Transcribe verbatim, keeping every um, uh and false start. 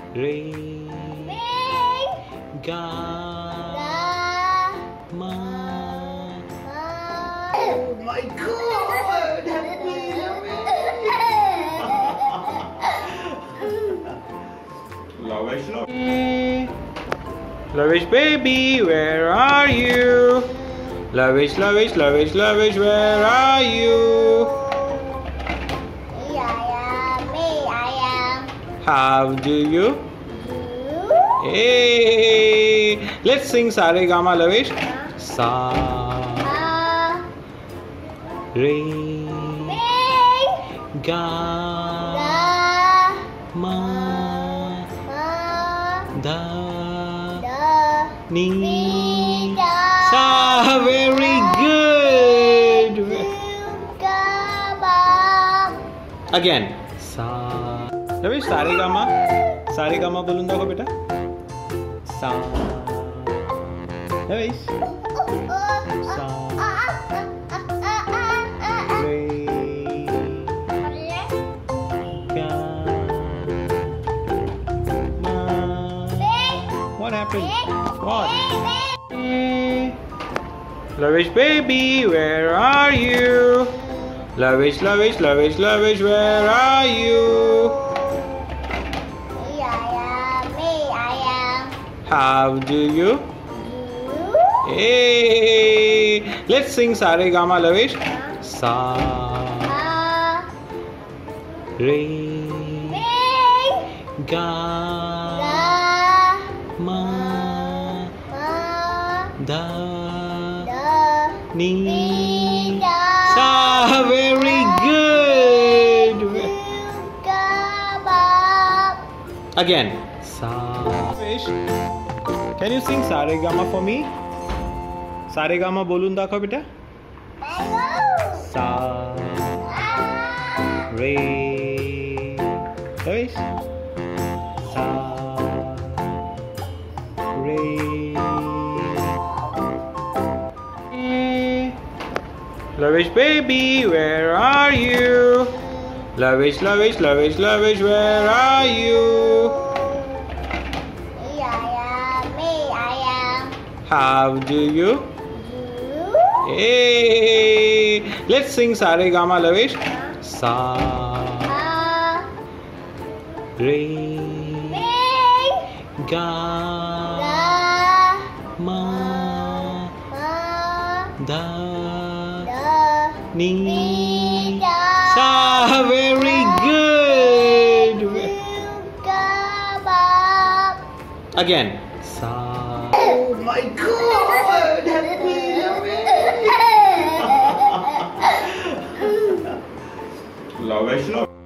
Re Ga Ma. Oh my God! Lavesh, Lavesh baby, where are you? Lavesh, Lavesh, Lavesh, Lavesh, where are you? Me, I am. Me, I am. How do you? You? Hey, let's sing Sare Gama Lavesh. Sa Ah. Re Me. Ga Da. Ma Ma. Da Da. Ni Da. Sa. Very good. Again. Sa. Lavesh, Sare Gama. Sare Gama बोलूँ दाखो बेटा. Sa. Lavesh. Sa. Re. Ga. Ma. What happened? What? Lavesh baby, where are you? Lavesh, Lavesh, Lavesh, Lavesh, where are you? Me, I am. Me, I am. How do you? You? Hey, let's sing Sare Gama Lavesh. Sa Ah. Re Me. Ga Da. Ma Ma. Da Da. Ni Da. Sa. Very good. Again. Sa. Lavesh, can you sing Sare Gama for me? Sare Gama बोलूँ दाखो बेटा. Sa Re Lavesh. Sa Re Lavesh baby, where are you? Lavesh, Lavesh, Lavesh, Lavesh, where are you? Me, I am. Me, I am. How do you? You? Hey, let's sing Sare Gama Lavesh. Sa Ah. Re Me. Ga Da. Ma Ma. Da Da. Ni Da. Sa. Very good. Again. Sa. Oh my God! Lavesh.